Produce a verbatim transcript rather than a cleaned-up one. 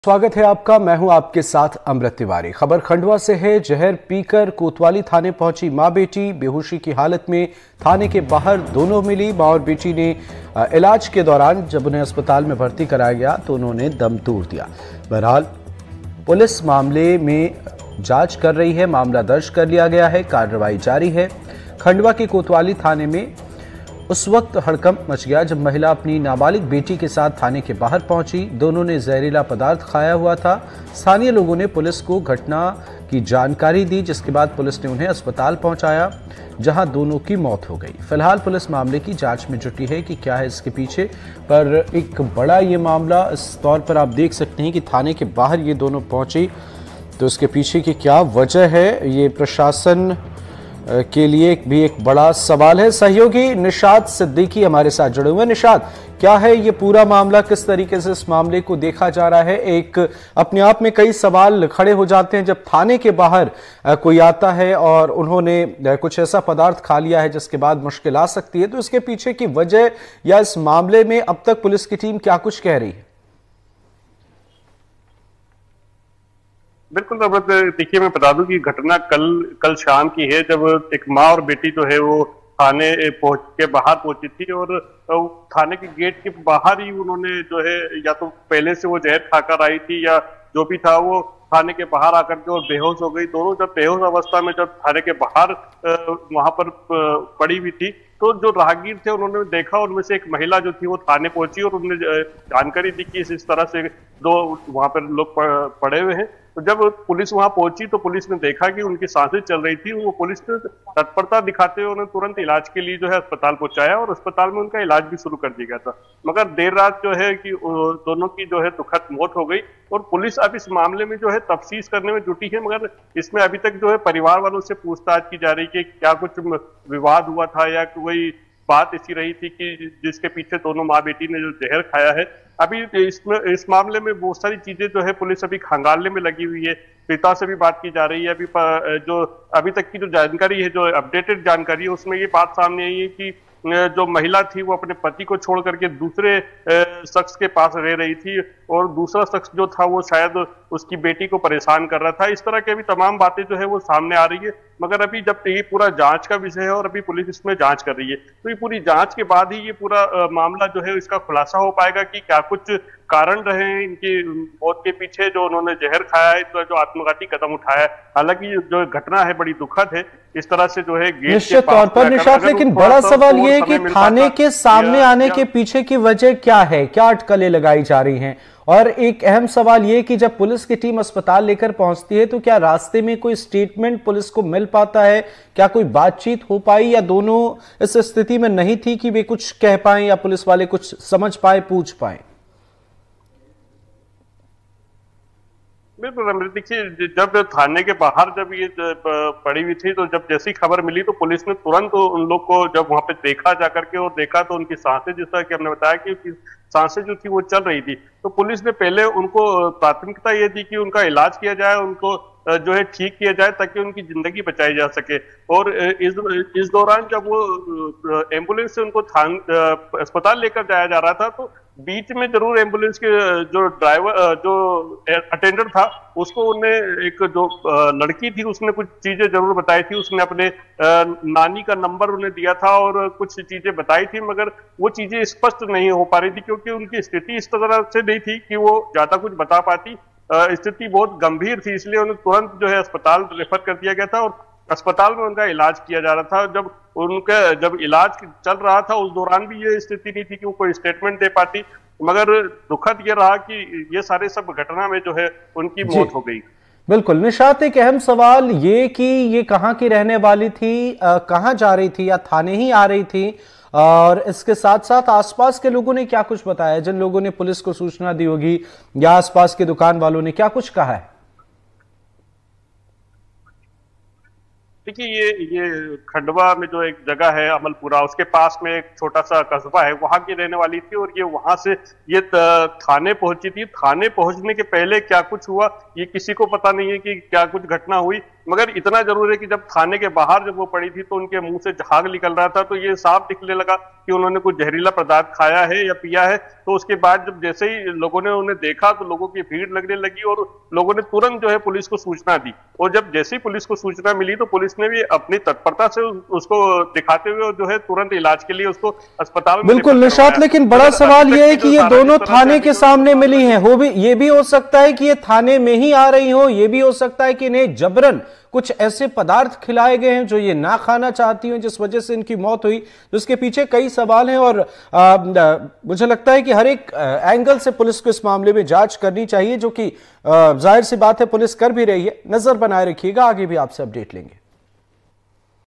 स्वागत है आपका। मैं हूं आपके साथ अमृत तिवारी। खबर खंडवा से है। जहर पीकर कोतवाली थाने पहुंची मां बेटी बेहोशी की हालत में थाने के बाहर दोनों मिली। मां और बेटी ने इलाज के दौरान जब उन्हें अस्पताल में भर्ती कराया गया तो उन्होंने दम तोड़ दिया। बहरहाल पुलिस मामले में जांच कर रही है। मामला दर्ज कर लिया गया है, कार्रवाई जारी है। खंडवा के कोतवाली थाने में उस वक्त हड़कंप मच गया जब महिला अपनी नाबालिग बेटी के साथ थाने के बाहर पहुंची। दोनों ने जहरीला पदार्थ खाया हुआ था। स्थानीय लोगों ने पुलिस को घटना की जानकारी दी, जिसके बाद पुलिस ने उन्हें अस्पताल पहुंचाया, जहां दोनों की मौत हो गई। फिलहाल पुलिस मामले की जांच में जुटी है कि क्या है इसके पीछे, पर एक बड़ा ये मामला इस तौर पर आप देख सकते हैं कि थाने के बाहर ये दोनों पहुंची, तो इसके पीछे की क्या वजह है, ये प्रशासन के लिए भी एक बड़ा सवाल है। सहयोगी निशात सिद्दीकी हमारे साथ जुड़े हुए हैं। निशात, क्या है ये पूरा मामला, किस तरीके से इस मामले को देखा जा रहा है? एक अपने आप में कई सवाल खड़े हो जाते हैं जब थाने के बाहर कोई आता है और उन्होंने कुछ ऐसा पदार्थ खा लिया है जिसके बाद मुश्किल आ सकती है, तो इसके पीछे की वजह या इस मामले में अब तक पुलिस की टीम क्या कुछ कह रही है? बिल्कुल अमृत, देखिए मैं बता दूं कि घटना कल कल शाम की है, जब एक माँ और बेटी जो है वो थाने पहुंच के बाहर पहुंची थी और थाने के गेट के बाहर ही उन्होंने जो है या तो पहले से वो जहर खाकर आई थी या जो भी था वो थाने के बाहर आकर के और बेहोश हो गई। दोनों जब बेहोश अवस्था में जब थाने के बाहर वहां पर पड़ी हुई थी तो जो राहगीर थे उन्होंने देखा, उनमें से एक महिला जो थी वो थाने पहुंची और उन्होंने जानकारी दी कि इस तरह से दो वहां पर लोग पड़े हुए हैं। तो जब पुलिस वहां पहुंची तो पुलिस ने देखा कि उनकी सांसें चल रही थी। वो पुलिस ने तत्परता दिखाते हुए उन्हें तुरंत इलाज के लिए जो है अस्पताल पहुंचाया और अस्पताल में उनका इलाज भी शुरू कर दिया गया था। मगर देर रात जो है कि दोनों की जो है दुखद मौत हो गई और पुलिस अब इस मामले में जो है तफ्तीश करने में जुटी है। मगर इसमें अभी तक जो है परिवार वालों से पूछताछ की जा रही है कि क्या कुछ विवाद हुआ था या कोई बात ऐसी रही थी कि जिसके पीछे दोनों माँ बेटी ने जो जहर खाया है। अभी इसमें इस मामले में बहुत सारी चीजें जो है पुलिस अभी खंगालने में लगी हुई है। पिता से भी बात की जा रही है। अभी जो अभी तक की जो जानकारी है, जो अपडेटेड जानकारी है, उसमें ये बात सामने आई है कि जो महिला थी वो अपने पति को छोड़ करके दूसरे शख्स के पास रह रही थी और दूसरा शख्स जो था वो शायद उसकी बेटी को परेशान कर रहा था। इस तरह की अभी तमाम बातें जो है वो सामने आ रही है। मगर अभी जब ये पूरा जांच का विषय है और अभी पुलिस इसमें जांच कर रही है, तो ये पूरी जांच के बाद ही ये पूरा मामला जो है इसका खुलासा हो पाएगा कि क्या कुछ कारण रहे हैं इनकी मौत के पीछे, जो उन्होंने जहर खाया है, तो जो आत्मघाती कदम उठाया है। हालांकि जो घटना है बड़ी दुखद है। इस तरह से जो है गेट निश्चित तौर पर निशात, लेकिन बड़ा सवाल ये है कि थाने के सामने आने के पीछे की वजह क्या है, क्या अटकलें लगाई जा रही हैं? और एक अहम सवाल ये कि जब पुलिस की टीम अस्पताल लेकर पहुंचती है तो क्या रास्ते में कोई स्टेटमेंट पुलिस को मिल पाता है? क्या कोई बातचीत हो पाई या दोनों इस स्थिति में नहीं थी कि वे कुछ कह पाए या पुलिस वाले कुछ समझ पाए, पूछ पाए? बिल्कुल, देखिए जब थाने के बाहर जब ये पड़ी हुई थी तो जब जैसी खबर मिली तो पुलिस ने तुरंत उन लोग को जब वहां पे देखा जाकर के और देखा तो उनकी सांसें, जैसा कि हमने बताया कि सांसें जो थी वो चल रही थी, तो पुलिस ने पहले उनको प्राथमिकता ये दी कि उनका इलाज किया जाए, उनको जो है ठीक किया जाए ताकि उनकी जिंदगी बचाई जा सके। और इस इस दौरान जब वो एम्बुलेंस से उनको थान अस्पताल लेकर जाया जा रहा था तो बीच में जरूर एम्बुलेंस के जो ड्राइवर जो अटेंडर था उसको उन्हें एक जो लड़की थी उसने कुछ चीजें जरूर बताई थी। उसने अपने नानी का नंबर उन्हें दिया था और कुछ चीजें बताई थी, मगर वो चीजें स्पष्ट नहीं हो पा रही थी क्योंकि उनकी स्थिति इस तरह से नहीं थी कि वो ज्यादा कुछ बता पाती। स्थिति बहुत गंभीर थी, इसलिए उन्हें तुरंत जो है अस्पताल रेफर कर दिया गया था और अस्पताल में उनका इलाज किया जा रहा था। जब उनका जब इलाज चल रहा था उस दौरान भी ये स्थिति नहीं थी कि वो कोई स्टेटमेंट दे पाती। मगर दुखद ये रहा कि ये सारे सब घटना में जो है उनकी मौत हो गई। बिल्कुल निशात, एक अहम सवाल ये कि ये कहाँ की रहने वाली थी, कहाँ जा रही थी या थाने ही आ रही थी? और इसके साथ साथ आसपास के लोगों ने क्या कुछ बताया, जिन लोगों ने पुलिस को सूचना दी होगी या आसपास के दुकान वालों ने क्या कुछ कहा है? देखिए ये ये खंडवा में जो एक जगह है अमलपुरा, उसके पास में एक छोटा सा कस्बा है, वहां की रहने वाली थी और ये वहां से ये थाने पहुंची थी। थाने पहुंचने के पहले क्या कुछ हुआ ये किसी को पता नहीं है कि क्या कुछ घटना हुई, मगर इतना जरूर है कि जब खाने के बाहर जब वो पड़ी थी तो उनके मुंह से झाग निकल रहा था, तो ये साफ दिखने लगा कि उन्होंने कुछ जहरीला पदार्थ खाया है या पिया है। तो उसके बाद जब जैसे ही लोगों ने उन्हें देखा तो लोगों की भीड़ लगने लगी और लोगों ने तुरंत जो है पुलिस को सूचना दी, और जब जैसे ही पुलिस को सूचना मिली तो पुलिस ने भी अपनी तत्परता से उसको दिखाते हुए जो है तुरंत इलाज के लिए उसको अस्पताल में। बिल्कुल निशात, लेकिन बड़ा सवाल यह है कि ये दोनों थाने के सामने मिली हैं, हो भी ये भी हो सकता है कि ये थाने में ही आ रही हो, ये भी हो सकता है कि इन्हें जबरन कुछ ऐसे पदार्थ खिलाए गए हैं जो ये ना खाना चाहती हैं, जिस वजह से इनकी मौत हुई। तो इसके पीछे कई सवाल हैं और आ, आ, मुझे लगता है कि हर एक आ, एंगल से पुलिस को इस मामले में जांच करनी चाहिए, जो कि जाहिर सी बात है पुलिस कर भी रही है। नजर बनाए रखिएगा, आगे भी आपसे अपडेट लेंगे।